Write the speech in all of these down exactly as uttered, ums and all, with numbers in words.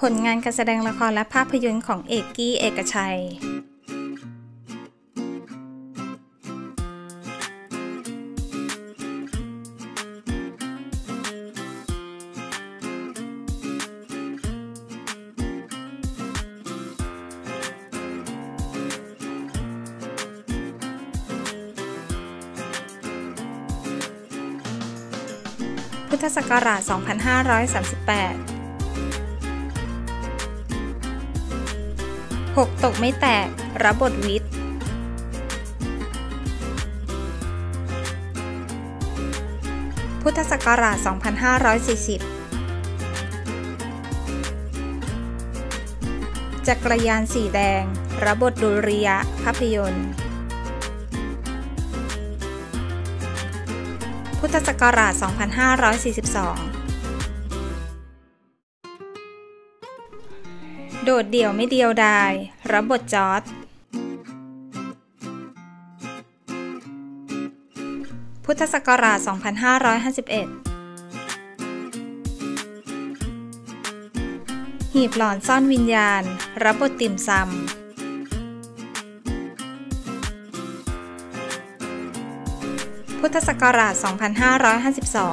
ผลงานการแสดงละครและภาพยนตร์ของเอกกี้ เอกชัยพุทธศักราช สองพันห้าร้อยสามสิบแปด หก ตกไม่แตก รับบทวิทย์ พุทธศักราช สองพันห้าร้อยสี่สิบ จักรยานสีแดง รับบทดุริยะ ภาพยนตร์ พุทธศักราช สองพันห้าร้อยสี่สิบสอง โดดเดี่ยวไม่เดียวดาย รับบทจอร์จ พุทธศักราช สองพันห้าร้อยห้าสิบเอ็ด หีบหลอนซ่อนวิญญาณ รับบทติ่มซำ พุทธศักราช สองพันห้าร้อยห้าสิบสอง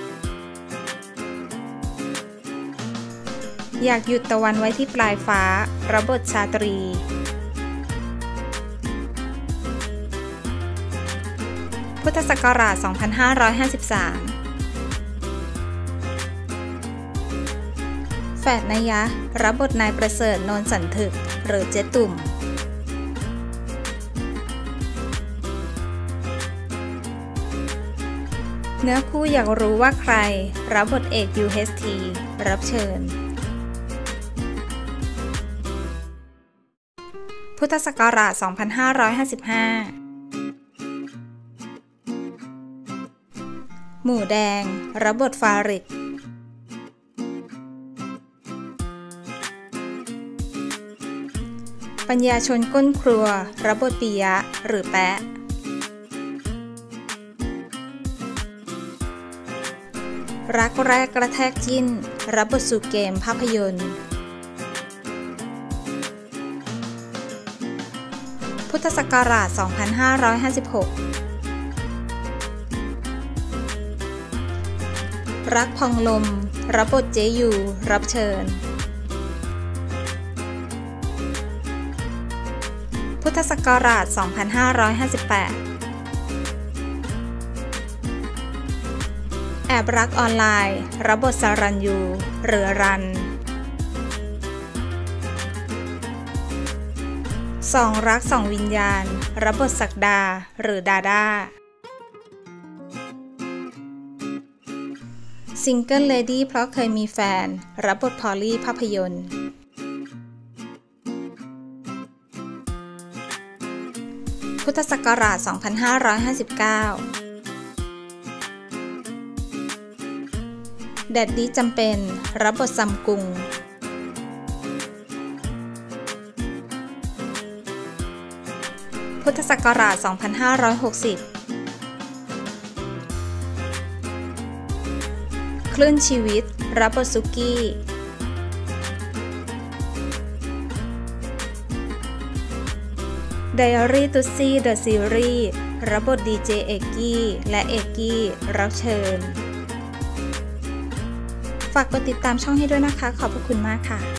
อยากหยุดตะวันไว้ที่ปลายฟ้า รับบทชาตรี พุทธศักราช สองพันห้าร้อยห้าสิบสาม แฝดนยะ รับบทนายประเสริฐ โนนสันถึก หรือเจ๊ตุ่ม เนื้อคู่อยากรู้ว่าใคร รับบทเอก ยู เอช ที รับเชิญ พุทธศักราช สองพันห้าร้อยห้าสิบห้า หมู่แดง รับบทฟาริด ปัญญาชนก้นครัว รับบทปิยะ หรือแปะ รักแรกกระแทกจิ้น รับบทสู่เกม ภาพยนตร์พุทธศักราช สองพันห้าร้อยห้าสิบหก รักพองลม รับบทเจยู รับเชิญ พุทธศักราช สองพันห้าร้อยห้าสิบแปด แอบรักออนไลน์ รับบทสรัญยู หรือรัน สองรักสองวิญญาณ รับบทศักดา หรือดาดา ซิงเกิลเลดี้เพราะเคยมีแฟน รับบทพอลลี่ ภาพยนตร์พุทธศักราช สองพันห้าร้อยห้าสิบเก้า แดดดี้จำเป็น รับบทซัมกุง พุทธศักราช สองพันห้าร้อยหกสิบ คลื่นชีวิต รับบทซุกี้ ไดอารี่ตุซี่ เดอะซีรีส์ รับบทดีเจเอกกี้ และเอกกี้ รับเชิญ ฝากกดติดตามช่องให้ด้วยนะคะ ขอบพระคุณมากค่ะ